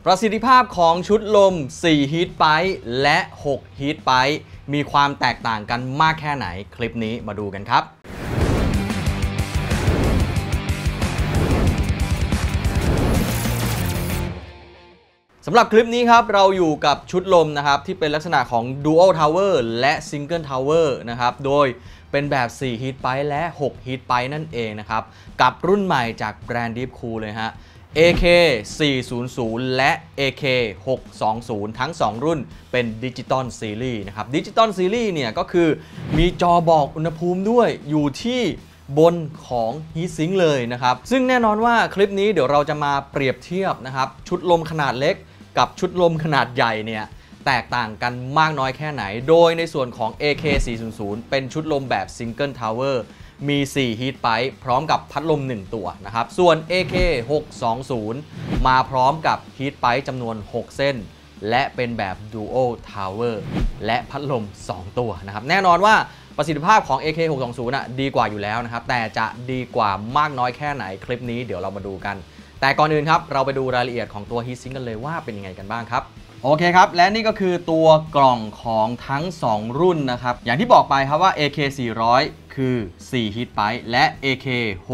ประสิทธิภาพของชุดลม4 Heat Pipe และ6 Heat Pipe มีความแตกต่างกันมากแค่ไหนคลิปนี้มาดูกันครับสำหรับคลิปนี้ครับเราอยู่กับชุดลมนะครับที่เป็นลักษณะของ Dual Tower และ Single Tower นะครับโดยเป็นแบบ4 Heat Pipe และ6 Heat Pipe นั่นเองนะครับกับรุ่นใหม่จากแบรนด์ Deep Cool เลยฮะAK 400 และ AK 620 ทั้ง 2 รุ่นเป็นดิจิตอลซีรีส์นะครับดิจิตอลซีรีส์เนี่ยก็คือมีจอบอกอุณหภูมิด้วยอยู่ที่บนของ Heat Sink เลยนะครับซึ่งแน่นอนว่าคลิปนี้เดี๋ยวเราจะมาเปรียบเทียบนะครับชุดลมขนาดเล็กกับชุดลมขนาดใหญ่เนี่ยแตกต่างกันมากน้อยแค่ไหนโดยในส่วนของ AK 400 เป็นชุดลมแบบ Single Towerมี4 Heat Pipe พร้อมกับพัดลม1ตัวนะครับส่วน AK 620 มาพร้อมกับ Heat Pipe จำนวน 6 เส้นและเป็นแบบ Dual Tower และพัดลม2ตัวนะครับแน่นอนว่าประสิทธิภาพของ AK 620ดีกว่าอยู่แล้วนะครับแต่จะดีกว่ามากน้อยแค่ไหนคลิปนี้เดี๋ยวเรามาดูกันแต่ก่อนอื่นครับเราไปดูรายละเอียดของตัว Heat Sink กันเลยว่าเป็นยังไงกันบ้างครับโอเคครับและนี่ก็คือตัวกล่องของทั้ง2รุ่นนะครับอย่างที่บอกไปครับว่า AK 400 คือ4 Heat Pipe และ AK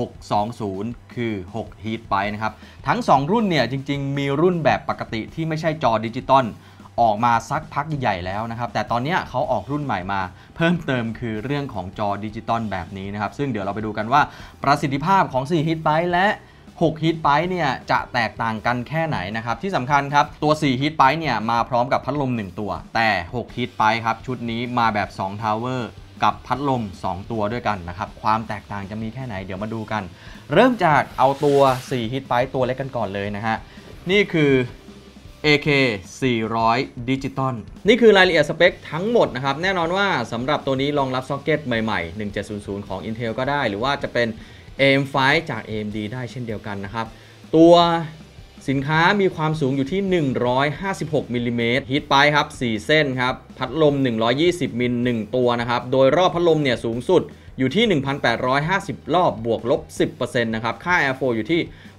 620 คือ6 Heat Pipe นะครับทั้ง2รุ่นเนี่ยจริงๆมีรุ่นแบบปกติที่ไม่ใช่จอดิจิตอลออกมาสักพักใหญ่แล้วนะครับแต่ตอนนี้เขาออกรุ่นใหม่มาเพิ่มเติมคือเรื่องของจอดิจิตอลแบบนี้นะครับซึ่งเดี๋ยวเราไปดูกันว่าประสิทธิภาพของ4 Heat Pipe และ6 Heat Pipe เนี่ยจะแตกต่างกันแค่ไหนนะครับที่สำคัญครับตัว4 Heat Pipe เนี่ยมาพร้อมกับพัดลม1ตัวแต่6 Heat Pipe ครับชุดนี้มาแบบ2 Tower กับพัดลม2ตัวด้วยกันนะครับความแตกต่างจะมีแค่ไหนเดี๋ยวมาดูกันเริ่มจากเอาตัว4 Heat Pipe ตัวเล็กกันก่อนเลยนะฮะนี่คือ AK 400 ดิจิตอลนี่คือรายละเอียดสเปคทั้งหมดนะครับแน่นอนว่าสำหรับตัวนี้รองรับซ็อกเก็ตใหม่ๆ1700ของ Intel ก็ได้หรือว่าจะเป็นAM5 จาก AMD ได้เช่นเดียวกันนะครับตัวสินค้ามีความสูงอยู่ที่156มิลลิเมตรฮีทไพป์ครับ4เส้นครับพัดลม120มิล1ตัวนะครับโดยรอบพัดลมเนี่ยสูงสุดอยู่ที่ 1,850 รอบบวกลบ 10% นะครับค่า Airflow อยู่ที่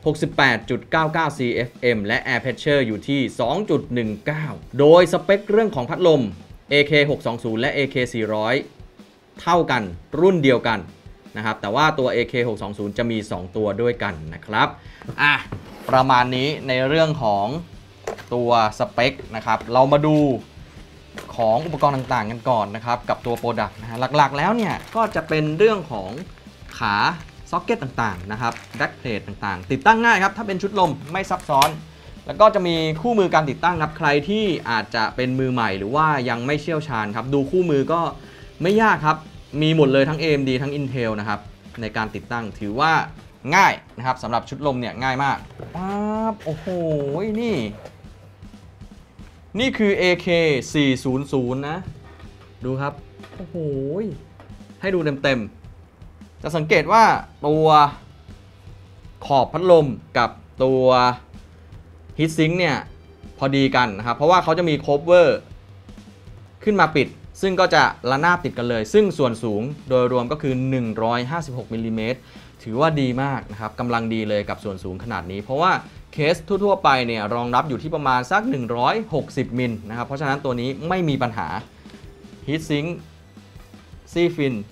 68.99 CFM และ Air Pressure อยู่ที่ 2.19 โดยสเปคเรื่องของพัดลม AK 620 และ AK 400 เท่ากันรุ่นเดียวกันนะครับแต่ว่าตัว AK 620 จะมี2ตัวด้วยกันนะครับประมาณนี้ในเรื่องของตัวสเปคนะครับเรามาดูของอุปกรณ์ต่างๆกันก่อนนะครับกับตัวโปรดักต์นะฮะหลักๆแล้วเนี่ยก็จะเป็นเรื่องของขาซ็อกเก็ตต่างๆนะครับแบ็คเพลทต่างๆติดตั้งง่ายครับถ้าเป็นชุดลมไม่ซับซ้อนแล้วก็จะมีคู่มือการติดตั้งครับใครที่อาจจะเป็นมือใหม่หรือว่ายังไม่เชี่ยวชาญครับดูคู่มือก็ไม่ยากครับมีหมดเลยทั้ง AMD ทั้ง Intel นะครับในการติดตั้งถือว่าง่ายนะครับสำหรับชุดลมเนี่ยง่ายมากปั๊บโอ้โหนี่คือ AK 400 นะดูครับโอ้โหให้ดูเต็มๆจะสังเกตว่าตัวขอบพัดลมกับตัว Heat Sink เนี่ยพอดีกันนะครับเพราะว่าเขาจะมีโคเวอร์ขึ้นมาปิดซึ่งก็จะระนาบติดกันเลยซึ่งส่วนสูงโดยรวมก็คือ156มิลลิเมตรถือว่าดีมากนะครับกำลังดีเลยกับส่วนสูงขนาดนี้เพราะว่าเคสทั่วๆไปเนี่ยรองรับอยู่ที่ประมาณสัก160มิลนะครับเพราะฉะนั้นตัวนี้ไม่มีปัญหา Heat Sink ซีฟิน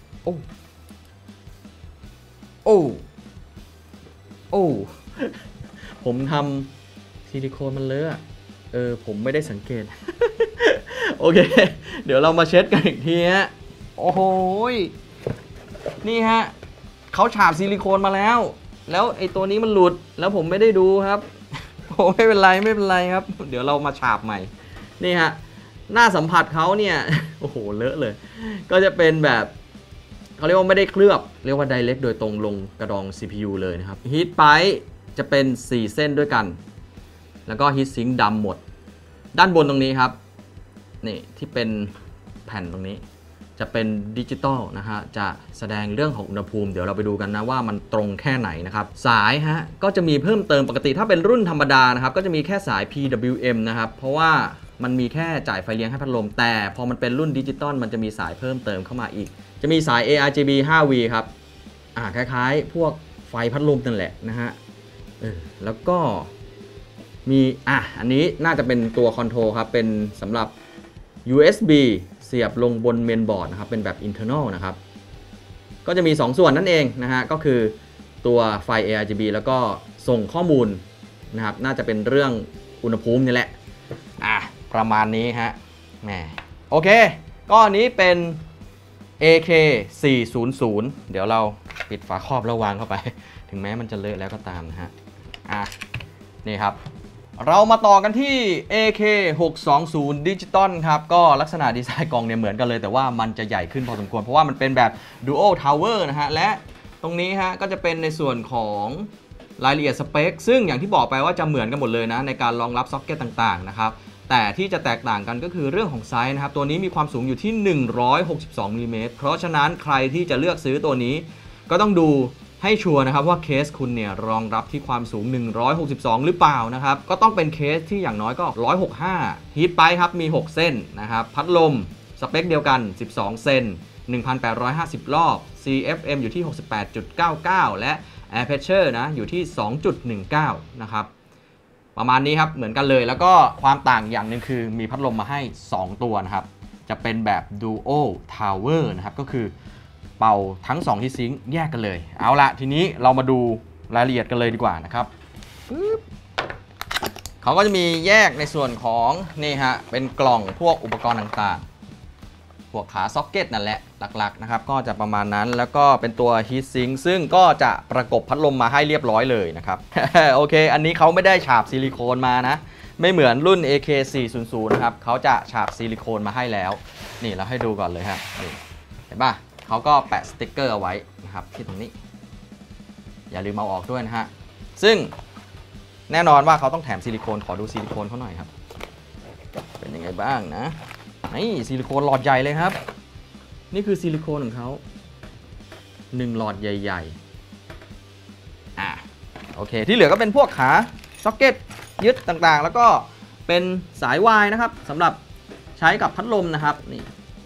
โอ้ผมทำซิลิโคนมันเลอะผมไม่ได้สังเกต โอเคเดี๋ยวเรามาเช็ดกันอีกทีฮะโอ้โหนี่ฮะเขาฉาบซิลิโคนมาแล้วไอ้ตัวนี้มันหลุดแล้วผมไม่ได้ดูครับโอ้ไม่เป็นไรครับเดี๋ยวเรามาฉาบใหม่นี่ฮะหน้าสัมผัสเขาเนี่ยโอ้โหเลอะเลยก็จะเป็นแบบเขาเรียกว่าไม่ได้เคลือบเรียกว่า direct โดยตรงลงกระดอง CPU เลยนะครับ Heat Pipe จะเป็น4เส้นด้วยกันแล้วก็ Heat Sink ดำหมดด้านบนตรงนี้ครับนี่ที่เป็นแผ่นตรงนี้จะเป็นดิจิตอลนะฮะจะแสดงเรื่องของอุณหภูมิเดี๋ยวเราไปดูกันนะว่ามันตรงแค่ไหนนะครับสายฮะก็จะมีเพิ่มเติมปกติถ้าเป็นรุ่นธรรมดานะครับก็จะมีแค่สาย PWM นะครับเพราะว่ามันมีแค่จ่ายไฟเลี้ยงให้พัดลมแต่พอมันเป็นรุ่นดิจิตอลมันจะมีสายเพิ่มเติมเข้ามาอีกจะมีสาย ARGB 5V ครับคล้ายๆพวกไฟพัดลมนั่นแหละนะฮะแล้วก็มีอันนี้น่าจะเป็นตัวคอนโทรลครับเป็นสำหรับ USB เสียบลงบนเมนบอร์ดนะครับเป็นแบบ internal นะครับก็จะมี2ส่วนนั่นเองนะฮะก็คือตัวไฟ ARGB แล้วก็ส่งข้อมูลนะครับน่าจะเป็นเรื่องอุณหภูมินี่แหละประมาณนี้ฮะแหมโอเคก็อันนี้เป็น AK400 เดี๋ยวเราปิดฝาครอบแล้ววางเข้าไปถึงแม้มันจะเลอะแล้วก็ตามนะฮะนี่ครับเรามาต่อกันที่ AK620 Digital ครับก็ลักษณะดีไซน์กล่องเนี่ยเหมือนกันเลยแต่ว่ามันจะใหญ่ขึ้นพอสมควรเพราะว่ามันเป็นแบบ Dual Tower นะฮะและตรงนี้ฮะก็จะเป็นในส่วนของรายละเอียดสเปคซึ่งอย่างที่บอกไปว่าจะเหมือนกันหมดเลยนะในการรองรับซ็อกเก็ตต่างๆนะครับแต่ที่จะแตกต่างกันก็คือเรื่องของไซส์นะครับตัวนี้มีความสูงอยู่ที่162มิลลิเมตรเพราะฉะนั้นใครที่จะเลือกซื้อตัวนี้ก็ต้องดูให้ชัวร์นะครับว่าเคสคุณเนี่ยรองรับที่ความสูง162หรือเปล่านะครับก็ต้องเป็นเคสที่อย่างน้อยก็165ฮีทไปครับมี6เส้นนะครับพัดลมสเปคเดียวกัน12เซน1,850 รอบ CFM อยู่ที่ 68.99 และ Air Pressure นะอยู่ที่ 2.19 นะครับประมาณนี้ครับเหมือนกันเลยแล้วก็ความต่างอย่างหนึ่งคือมีพัดลมมาให้2ตัวนะครับจะเป็นแบบ Dual Tower นะครับก็คือเป่าทั้ง2ฮีทซิงค์แยกกันเลยเอาละทีนี้เรามาดูรายละเอียดกันเลยดีกว่านะครับเขาก็จะมีแยกในส่วนของนี่ฮะเป็นกล่องพวกอุปกรณ์ต่างๆพวกขาซ็อกเก็ตนั่นแหละหลักๆนะครับก็จะประมาณนั้นแล้วก็เป็นตัวฮีทซิงค์ซึ่งก็จะประกบพัดลมมาให้เรียบร้อยเลยนะครับ โอเคอันนี้เขาไม่ได้ฉาบซิลิโคนมานะไม่เหมือนรุ่น AK400 นะครับเขาจะฉาบซิลิโคนมาให้แล้วนี่เราให้ดูก่อนเลยครับนี่เห็นป่ะเขาก็แปะสติ๊กเกอร์เอาไว้นะครับที่ตรงนี้อย่าลืมเอาออกด้วยนะฮะซึ่งแน่นอนว่าเขาต้องแถมซิลิโคนขอดูซิลิโคนเขาหน่อยครับเป็นยังไงบ้างนะนี่ซิลิโคนหลอดใหญ่เลยครับนี่คือซิลิโคนของเขา1หลอดใหญ่ๆโอเคที่เหลือก็เป็นพวกขาซ็อกเก็ตยึดต่างๆแล้วก็เป็นสายวายนะครับสำหรับใช้กับพัดลมนะครับนี่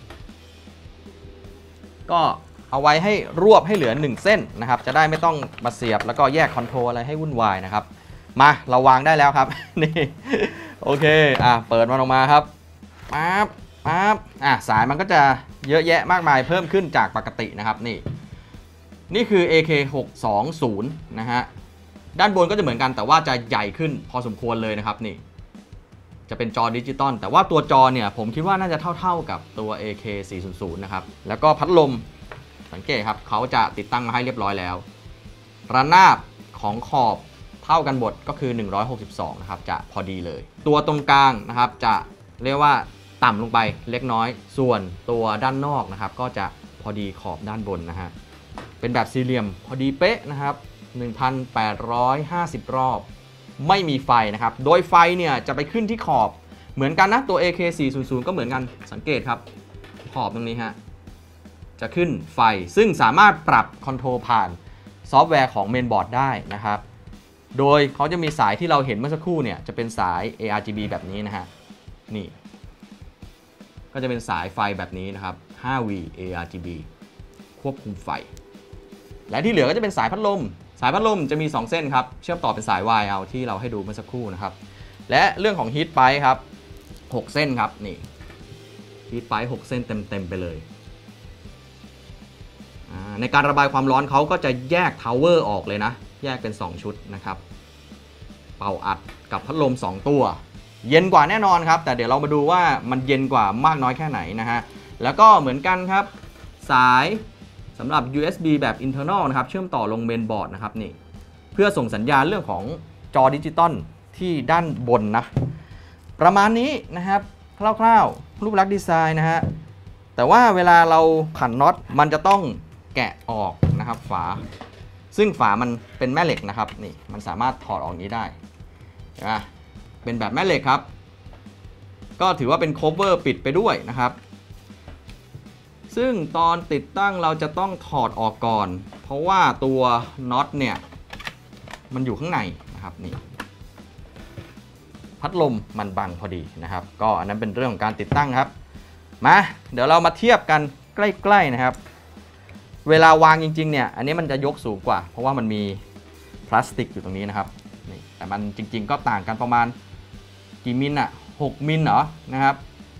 ก็เอาไว้ให้รวบให้เหลือ1เส้นนะครับจะได้ไม่ต้องมาเสียบแล้วก็แยกคอนโทรลอะไรให้วุ่นวายนะครับมาเราวางได้แล้วครับนี่โอเคเปิดมันออกมาครับปั๊บสายมันก็จะเยอะแยะมากมายเพิ่มขึ้นจากปกตินะครับนี่คือ AK620 นะฮะด้านบนก็จะเหมือนกันแต่ว่าจะใหญ่ขึ้นพอสมควรเลยนะครับนี่จะเป็นจอดิจิตอลแต่ว่าตัวจอเนี่ยผมคิดว่าน่าจะเท่ากับตัว AK400 นะครับแล้วก็พัดลมสังเกตครับเขาจะติดตั้งมาให้เรียบร้อยแล้วระนาบของขอบเท่ากันหมดก็คือ162นะครับจะพอดีเลยตัวตรงกลางนะครับจะเรียกว่าต่ำลงไปเล็กน้อยส่วนตัวด้านนอกนะครับก็จะพอดีขอบด้านบนนะฮะเป็นแบบสี่เหลี่ยมพอดีเป๊ะนะครับ 1,850 รอบไม่มีไฟนะครับโดยไฟเนี่ยจะไปขึ้นที่ขอบเหมือนกันนะตัว AK400 ก็เหมือนกันสังเกตครับขอบตรงนี้ฮะจะขึ้นไฟซึ่งสามารถปรับคอนโทรลผ่านซอฟต์แวร์ของเมนบอร์ดได้นะครับโดยเขาจะมีสายที่เราเห็นเมื่อสักครู่เนี่ยจะเป็นสาย ARGB แบบนี้นะฮะนี่ก็จะเป็นสายไฟแบบนี้นะครับ 5V ARGB ควบคุมไฟและที่เหลือก็จะเป็นสายพัดลมจะมี2เส้นครับเชื่อมต่อเป็นสาย Y เอาที่เราให้ดูเมื่อสักครู่นะครับและเรื่องของฮีทไปครับ6เส้นครับนี่ฮีทไป6เส้นเต็มไปเลยในการระบายความร้อนเขาก็จะแยกทาวเวอร์ออกเลยนะแยกเป็น2ชุดนะครับเป่าอัดกับพัดลม2ตัวเย็นกว่าแน่นอนครับแต่เดี๋ยวเรามาดูว่ามันเย็นกว่ามากน้อยแค่ไหนนะฮะแล้วก็เหมือนกันครับสายสำหรับ USB แบบ internal นะครับเชื่อมต่อลงเมนบอร์ดนะครับนี่เพื่อส่งสัญญาณเรื่องของจอดิจิตอลที่ด้านบนนะประมาณนี้นะครับคร่าวๆรูปลักษณ์ดีไซน์นะฮะแต่ว่าเวลาเราขันน็อตมันจะต้องแกะออกนะครับฝาซึ่งฝามันเป็นแม่เหล็กนะครับนี่มันสามารถถอดออกนี้ได้ใช่ไหมเป็นแบบแม่เหล็กครับก็ถือว่าเป็นโคเวอร์ปิดไปด้วยนะครับซึ่งตอนติดตั้งเราจะต้องถอดออกก่อนเพราะว่าตัวน็อตเนี่ยมันอยู่ข้างในนะครับนี่พัดลมมันบังพอดีนะครับก็อันนั้นเป็นเรื่องของการติดตั้งครับมาเดี๋ยวเรามาเทียบกันใกล้ๆนะครับเวลาวางจริงๆเนี่ยอันนี้มันจะยกสูงกว่าเพราะว่ามันมีพลาสติกอยู่ตรงนี้นะครับนี่แต่มันจริงๆก็ต่างกันประมาณกี่มิลอะ6มิลเหรอนะครับ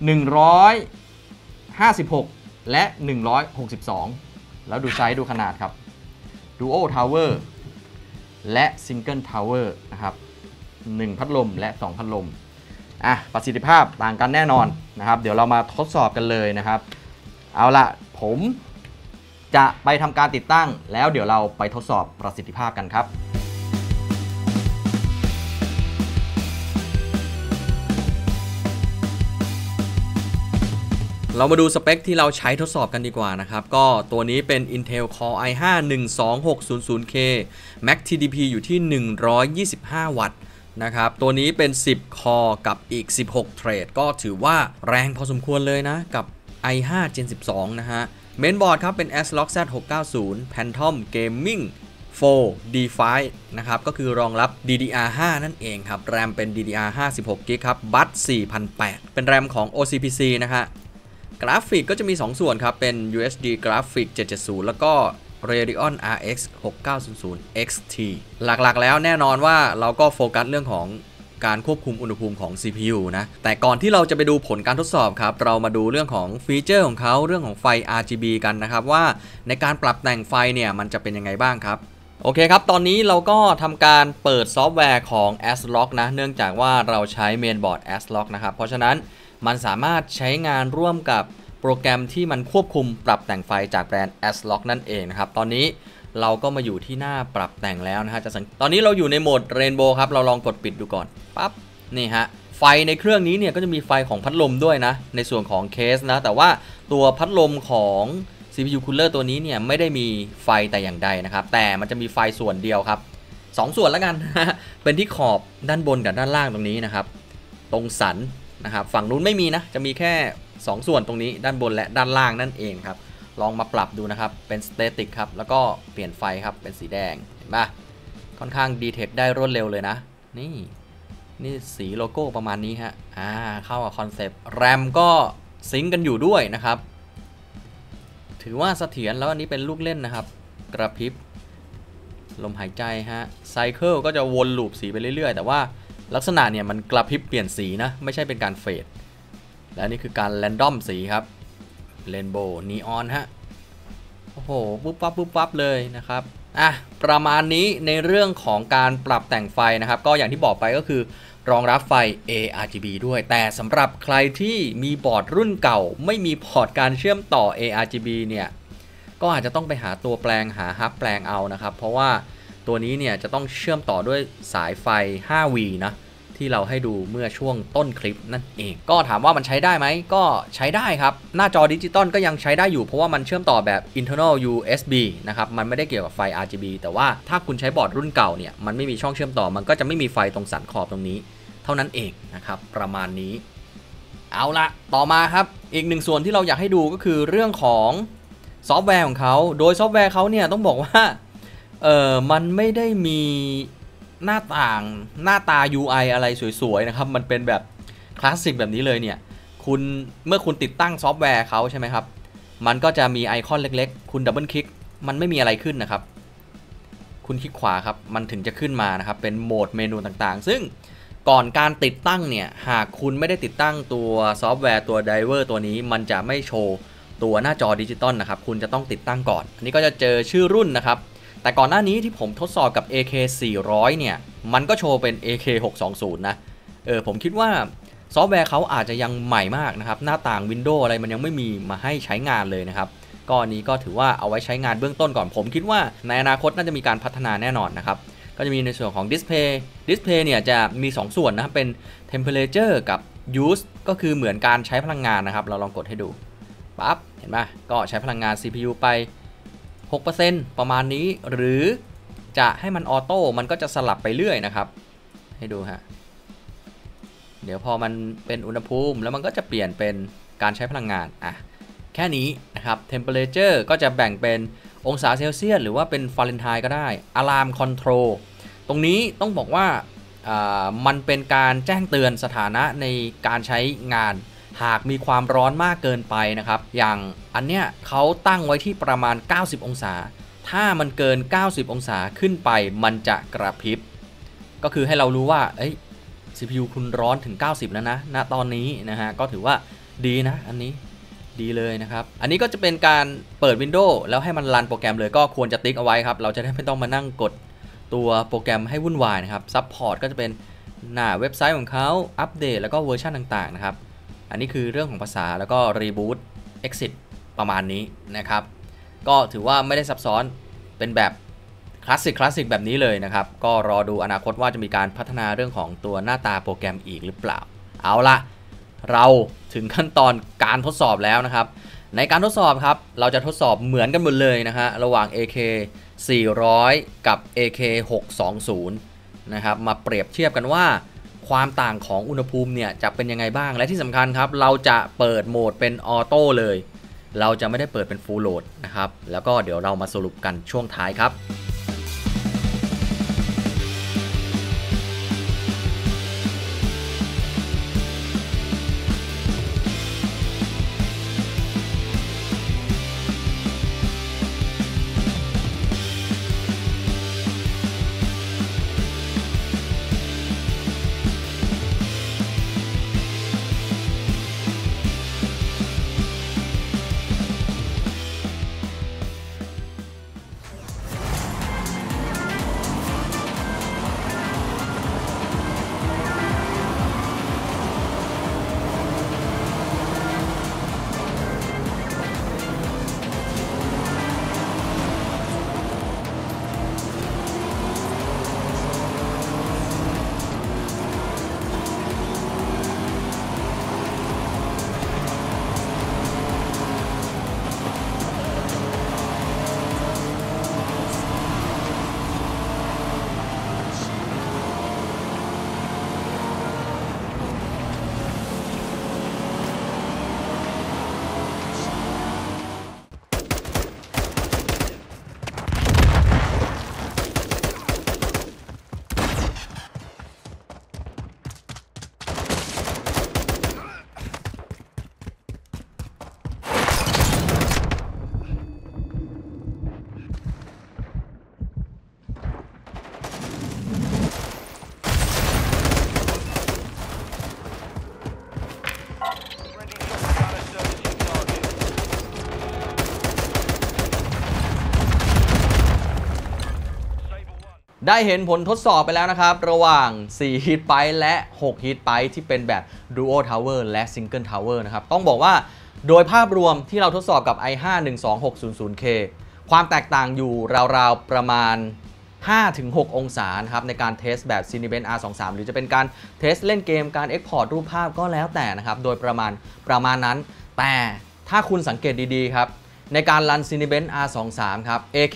156และ162แล้วดูไซส์ดูขนาดครับ Duo Tower และ Single Tower นะครับ1พัดลมและ2พัดลมประสิทธิภาพต่างกันแน่นอนนะครับเดี๋ยวเรามาทดสอบกันเลยนะครับเอาละผมจะไปทำการติดตั้งแล้วเดี๋ยวเราไปทดสอบประสิทธิภาพกันครับเรามาดูสเปคที่เราใช้ทดสอบกันดีกว่านะครับก็ตัวนี้เป็น Intel Core i5 12600K Max TDP อยู่ที่125วัตต์นะครับตัวนี้เป็น10คอกับอีก16เทรดก็ถือว่าแรงพอสมควรเลยนะกับ i5 Gen 12นะฮะเมนบอร์ดครับเป็น ASRock Z690 Phantom Gaming 4 D5 นะครับก็คือรองรับ DDR5 นั่นเองครับแรมเป็น DDR5 16GB ครับบัส4008เป็นแรมของ OCPC นะฮะกราฟิกก็จะมี2ส่วนครับเป็น UHD Graphic 770แล้วก็ Radeon RX 6900 XT หลักๆแล้วแน่นอนว่าเราก็โฟกัสเรื่องของการควบคุมอุณหภูมิของ CPU นะแต่ก่อนที่เราจะไปดูผลการทดสอบครับเรามาดูเรื่องของฟีเจอร์ของเขาเรื่องของไฟ RGB กันนะครับว่าในการปรับแต่งไฟเนี่ยมันจะเป็นยังไงบ้างครับโอเคครับตอนนี้เราก็ทำการเปิดซอฟต์แวร์ของ ASRock นะเนื่องจากว่าเราใช้เมนบอร์ด ASRock นะครับเพราะฉะนั้นมันสามารถใช้งานร่วมกับโปรแกรมที่มันควบคุมปรับแต่งไฟจากแบรนด์ ASRock นั่นเองนะครับตอนนี้เราก็มาอยู่ที่หน้าปรับแต่งแล้วนะฮะตอนนี้เราอยู่ในโหมด Rainbow ครับเราลองกดปิดดูก่อนปั๊บนี่ฮะไฟในเครื่องนี้เนี่ยก็จะมีไฟของพัดลมด้วยนะในส่วนของเคสนะแต่ว่าตัวพัดลมของ CPU Cooler ตัวนี้เนี่ยไม่ได้มีไฟแต่อย่างใดนะครับแต่มันจะมีไฟส่วนเดียวครับ2ส่วนแล้วกัน เป็นที่ขอบด้านบนกับด้านล่างตรงนี้นะครับตรงสันนะครับฝั่งนู้นไม่มีนะจะมีแค่2ส่วนตรงนี้ด้านบนและด้านล่างนั่นเองครับลองมาปรับดูนะครับเป็นสเตติกครับแล้วก็เปลี่ยนไฟครับเป็นสีแดงเห็นปะค่อนข้างดีเทคได้รวดเร็วเลยนะนี่สีโลโก้ประมาณนี้ฮะเข้ากับคอนเซปต์แรมก็ซิงก์กันอยู่ด้วยนะครับถือว่าเสถียรแล้วอันนี้เป็นลูกเล่นนะครับกระพริบลมหายใจฮะไซเคิลก็จะวนลูปสีไปเรื่อยๆแต่ว่าลักษณะเนี่ยมันกระพริบเปลี่ยนสีนะไม่ใช่เป็นการเฟดและนี่คือการแรนดอมสีครับเรนโบว์นีออนฮะโอ้โหปุ๊บปั๊บเลยนะครับประมาณนี้ในเรื่องของการปรับแต่งไฟนะครับก็อย่างที่บอกไปก็คือรองรับไฟ ARGB ด้วยแต่สำหรับใครที่มีบอร์ดรุ่นเก่าไม่มีพอร์ตการเชื่อมต่อ ARGB เนี่ยก็อาจจะต้องไปหาตัวแปลงหาฮับแปลงเอานะครับเพราะว่าตัวนี้เนี่ยจะต้องเชื่อมต่อด้วยสายไฟ 5V นะที่เราให้ดูเมื่อช่วงต้นคลิปนั่นเองก็ถามว่ามันใช้ได้ไหมก็ใช้ได้ครับหน้าจอดิจิตอลก็ยังใช้ได้อยู่เพราะว่ามันเชื่อมต่อแบบ internal USB นะครับมันไม่ได้เกี่ยวกับไฟ RGB แต่ว่าถ้าคุณใช้บอร์ดรุ่นเก่าเนี่ยมันไม่มีช่องเชื่อมต่อมันก็จะไม่มีไฟตรงสันขอบตรงนี้เท่านั้นเองนะครับประมาณนี้เอาละต่อมาครับอีกหนึ่งส่วนที่เราอยากให้ดูก็คือเรื่องของซอฟต์แวร์ของเขาโดยซอฟต์แวร์เขาเนี่ยต้องบอกว่ามันไม่ได้มีหน้าตา UI อะไรสวยๆนะครับมันเป็นแบบคลาสสิกแบบนี้เลยเนี่ยเมื่อคุณติดตั้งซอฟต์แวร์เขาใช่ไหมครับมันก็จะมีไอคอนเล็กๆคุณดับเบิลคลิกมันไม่มีอะไรขึ้นนะครับคุณคลิกขวาครับมันถึงจะขึ้นมานะครับเป็นโหมดเมนูต่างๆซึ่งก่อนการติดตั้งเนี่ยหากคุณไม่ได้ติดตั้งตัวซอฟต์แวร์ตัวไดเวอร์ตัวนี้มันจะไม่โชว์ตัวหน้าจอดิจิตอลนะครับคุณจะต้องติดตั้งก่อนอันนี้ก็จะเจอชื่อรุ่นนะครับแต่ก่อนหน้านี้ที่ผมทดสอบกับ AK400 เนี่ยมันก็โชว์เป็น AK620 นะผมคิดว่าซอฟต์แวร์เขาอาจจะยังใหม่มากนะครับหน้าต่าง Windows อะไรมันยังไม่มีมาให้ใช้งานเลยนะครับก็นี้ก็ถือว่าเอาไว้ใช้งานเบื้องต้นก่อนผมคิดว่าในอนาคตน่าจะมีการพัฒนาแน่นอนนะครับก็จะมีในส่วนของดิสเพย์เนี่ยจะมี2ส่วนนะครับเป็น Temperature กับ Use ก็คือเหมือนการใช้พลังงานนะครับเราลองกดให้ดูปั๊บเห็นไหมก็ใช้พลังงาน CPU ไป6% ประมาณนี้หรือจะให้มันออโต้มันก็จะสลับไปเรื่อยนะครับให้ดูฮะเดี๋ยวพอมันเป็นอุณหภูมิแล้วมันก็จะเปลี่ยนเป็นการใช้พลังงานแค่นี้นะครับ Temperature ก็จะแบ่งเป็นองศาเซลเซียสหรือว่าเป็นฟาเรนไฮต์ก็ได้ Alarm Control ตรงนี้ต้องบอกว่ามันเป็นการแจ้งเตือนสถานะในการใช้งานหากมีความร้อนมากเกินไปนะครับอย่างอันเนี้ยเขาตั้งไว้ที่ประมาณ90องศาถ้ามันเกิน90องศาขึ้นไปมันจะกระพริบก็คือให้เรารู้ว่าCPU คุณร้อนถึง90แล้วนะณตอนนี้นะฮะก็ถือว่าดีนะอันนี้ดีเลยนะครับอันนี้ก็จะเป็นการเปิด Windows แล้วให้มันรันโปรแกรมเลยก็ควรจะติ๊กเอาไว้ครับเราจะได้ไม่ต้องมานั่งกดตัวโปรแกรมให้วุ่นวายนะครับซัพพอร์ตก็จะเป็นหน้าเว็บไซต์ของเขาอัปเดตแล้วก็เวอร์ชันต่างๆนะครับอันนี้คือเรื่องของภาษาแล้วก็ Reboot Exit ประมาณนี้นะครับก็ถือว่าไม่ได้ซับซ้อนเป็นแบบคลาสสิกแบบนี้เลยนะครับก็รอดูอนาคตว่าจะมีการพัฒนาเรื่องของตัวหน้าตาโปรแกรมอีกหรือเปล่าเอาละเราถึงขั้นตอนการทดสอบแล้วนะครับในการทดสอบครับเราจะทดสอบเหมือนกันหมดเลยนะฮะระหว่าง AK 400 กับ AK 620นะครับมาเปรียบเทียบกันว่าความต่างของอุณหภูมิเนี่ยจะเป็นยังไงบ้างและที่สำคัญครับเราจะเปิดโหมดเป็นออโต้เลยเราจะไม่ได้เปิดเป็นฟูลโหลดนะครับแล้วก็เดี๋ยวเรามาสรุปกันช่วงท้ายครับได้เห็นผลทดสอบไปแล้วนะครับระหว่าง4 Heat Pipe และ6 Heat Pipe ที่เป็นแบบ Duo Tower และ Single Tower นะครับต้องบอกว่าโดยภาพรวมที่เราทดสอบกับ i5 12600K ความแตกต่างอยู่ราวๆประมาณ 5-6 องศานะครับในการเทสแบบ Cinebench R23 หรือจะเป็นการเทสเล่นเกมการ Export รูปภาพก็แล้วแต่นะครับโดยประมาณนั้นแต่ถ้าคุณสังเกตดีๆครับในการรัน Cinebench R23 ครับ AK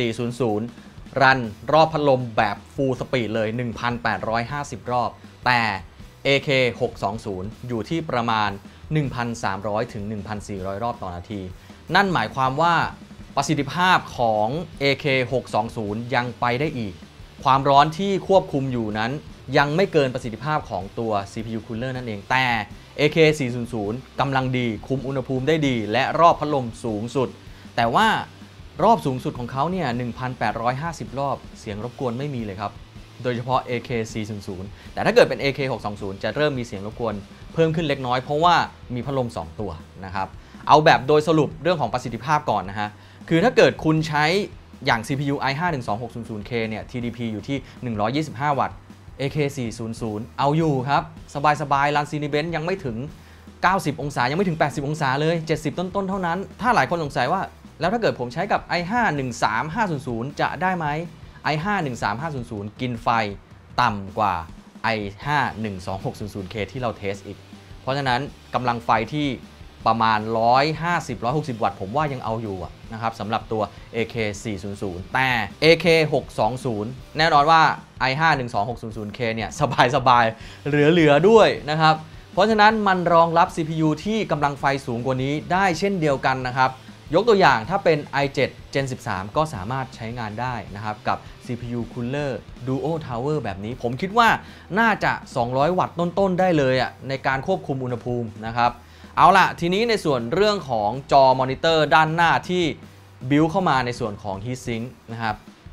400รันรอบพัดลมแบบ Full Speed เลย 1,850 รอบแต่ AK 620อยู่ที่ประมาณ 1,300 ถึง 1,400 รอบต่อนาทีนั่นหมายความว่าประสิทธิภาพของ AK 620ยังไปได้อีกความร้อนที่ควบคุมอยู่นั้นยังไม่เกินประสิทธิภาพของตัว CPU Cooler นั่นเองแต่ AK 400กำลังดีคุมอุณหภูมิได้ดีและรอบพัดลมสูงสุดแต่ว่ารอบสูงสุดของเขาเนี่ย 1,850 รอบเสียงรบกวนไม่มีเลยครับโดยเฉพาะ AK 400แต่ถ้าเกิดเป็น AK 620จะเริ่มมีเสียงรบกวนเพิ่มขึ้นเล็กน้อยเพราะว่ามีพัดลม2ตัวนะครับเอาแบบโดยสรุปเรื่องของประสิทธิภาพก่อนนะฮะคือถ้าเกิดคุณใช้อย่าง CPU i5 12600K เนี่ย TDP อยู่ที่125 วัตต์ AK 400เอาอยู่ครับสบายๆรัน Cinebench ยังไม่ถึง90 องศายังไม่ถึง80 องศาเลย70ต้นๆเท่านั้นถ้าหลายคนสงสัยว่าแล้วถ้าเกิดผมใช้กับ i5 13500จะได้ไหม i5 13500กินไฟต่ำกว่า i5 12600K ที่เราเทสอีกเพราะฉะนั้นกำลังไฟที่ประมาณ 150-160 วัตต์ผมว่ายังเอาอยู่นะครับสำหรับตัว AK 400แต่ AK 620แน่นอนว่า i5 12600K เนี่ยสบายๆเหลือด้วยนะครับเพราะฉะนั้นมันรองรับ CPU ที่กำลังไฟสูงกว่านี้ได้เช่นเดียวกันนะครับยกตัวอย่างถ้าเป็น i7 Gen 13 ก็สามารถใช้งานได้นะครับกับ CPU Cooler Duo Tower แบบนี้ผมคิดว่าน่าจะ 200 วัตต์ต้นๆได้เลยในการควบคุมอุณหภูมินะครับเอาล่ะทีนี้ในส่วนเรื่องของจอมอนิเตอร์ด้านหน้าที่บิวเข้ามาในส่วนของ Heatsink นะครับ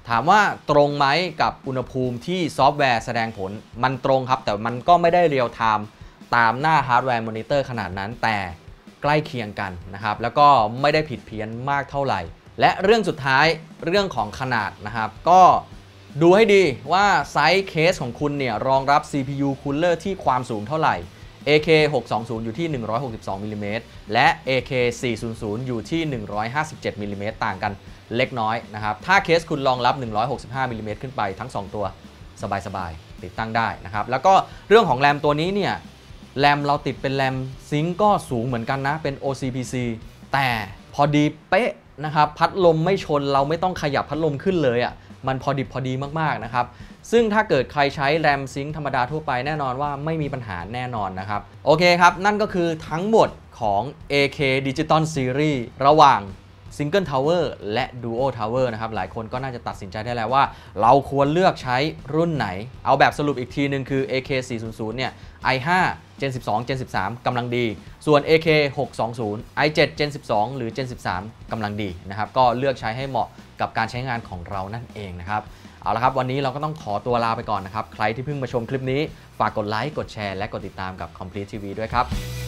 ถามว่าตรงไหมกับอุณหภูมิที่ซอฟต์แวร์แสดงผลมันตรงครับแต่มันก็ไม่ได้เรียลไทม์ตามหน้าฮาร์ดแวร์มอนิเตอร์ขนาดนั้นแต่ใกล้เคียงกันนะครับแล้วก็ไม่ได้ผิดเพี้ยนมากเท่าไหร่และเรื่องสุดท้ายเรื่องของขนาดนะครับก็ดูให้ดีว่าไซส์เคสของคุณเนี่ยรองรับ CPU Cooler ที่ความสูงเท่าไหร่ AK620 อยู่ที่162มิลลิเมตรและ AK400 อยู่ที่157มิลลิเมตรต่างกันเล็กน้อยนะครับถ้าเคสคุณรองรับ165มิลลิเมตรขึ้นไปทั้ง2ตัวสบายๆติดตั้งได้นะครับแล้วก็เรื่องของแรมตัวนี้เนี่ยแรมเราติดเป็นแรมซิงก์ก็สูงเหมือนกันนะเป็น OCPC แต่พอดีเป๊ะนะครับพัดลมไม่ชนเราไม่ต้องขยับพัดลมขึ้นเลยอ่ะมันพอดีมากๆนะครับซึ่งถ้าเกิดใครใช้แรมซิงค์ธรรมดาทั่วไปแน่นอนว่าไม่มีปัญหาแน่นอนนะครับโอเคครับนั่นก็คือทั้งหมดของ AK Digital Series ระหว่าง Single Tower และ Duo Tower นะครับหลายคนก็น่าจะตัดสินใจได้แล้วว่าเราควรเลือกใช้รุ่นไหนเอาแบบสรุปอีกทีนึงคือ AK400 เนี่ย i5 Gen 12 Gen 13 กำลังดีส่วน AK620 i7 Gen 12 หรือ Gen 13 กำลังดีนะครับก็เลือกใช้ให้เหมาะกับการใช้งานของเรานั่นเองนะครับเอาละครับวันนี้เราก็ต้องขอตัวลาไปก่อนนะครับใครที่เพิ่งมาชมคลิปนี้ฝากกดไลค์กดแชร์และกดติดตามกับ Complete TV ด้วยครับ